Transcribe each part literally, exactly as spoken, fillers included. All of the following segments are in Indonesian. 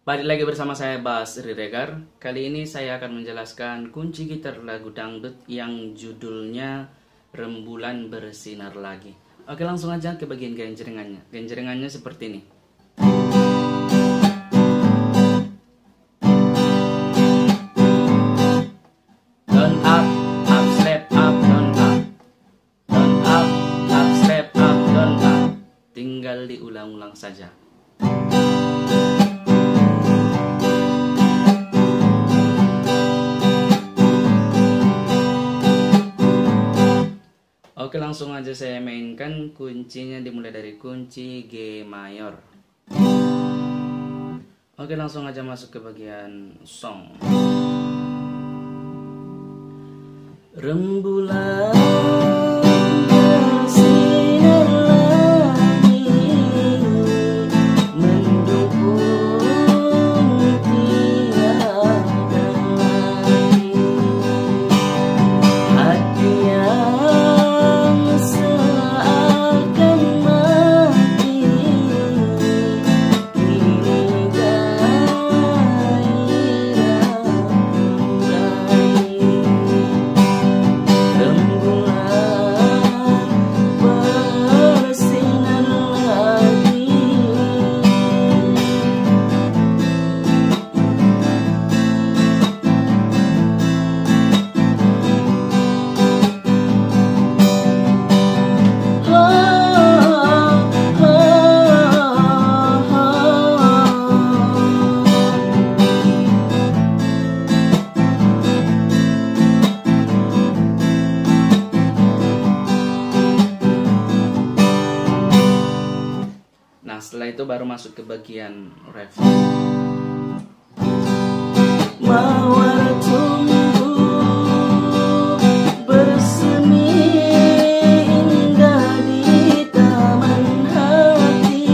Balik lagi bersama saya Bas Riregar. Kali ini saya akan menjelaskan kunci gitar lagu dangdut yang judulnya Rembulan Bersinar Lagi. Oke, langsung aja ke bagian genjrengannya. Genjrengannya seperti ini. Down up, up slap up, down up. Down up, up slap up, down up. Tinggal diulang-ulang saja. Oke, langsung aja saya mainkan. Kuncinya dimulai dari kunci G mayor. Oke, langsung aja masuk ke bagian song. Rembulan bersinar lagi, mendukung tiada lagi. Hati yang seakan mati kini gairah kembali. Rembulan bersinar lagi. Nah, setelah itu baru masuk ke bagian ref. Mawar tumbuh bersemi indah di taman hati.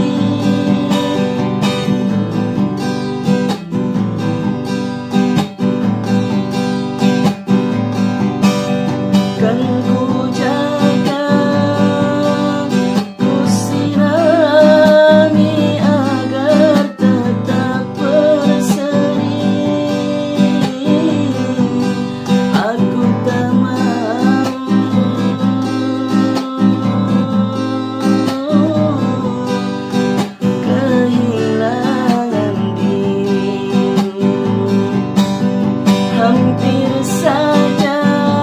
Kan ku jaga, ku sirami agar tetap berseri. Aku tak mau kehilangan dirimu. Hampir saja,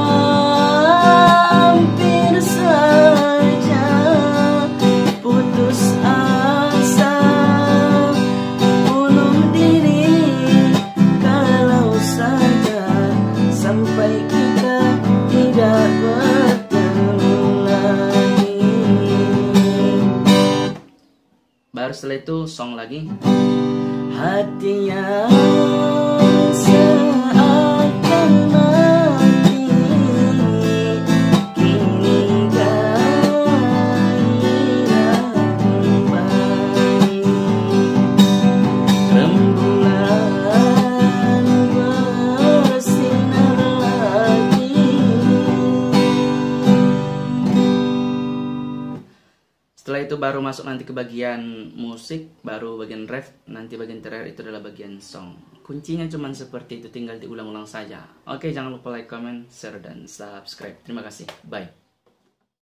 hampir saja putus asa, bunuh diri kalau saja sampai kita tidak bertemu lagi. Baru setelah itu song lagi. Hati yang seakan mati kini gairah kembali. Rembulan bersinar lagi. Setelah itu baru masuk nanti ke bagian musik, baru bagian ref, nanti bagian terakhir itu adalah bagian song. Kuncinya cuman seperti itu, tinggal diulang-ulang saja. Oke, jangan lupa like, comment, share, dan subscribe. Terima kasih, bye.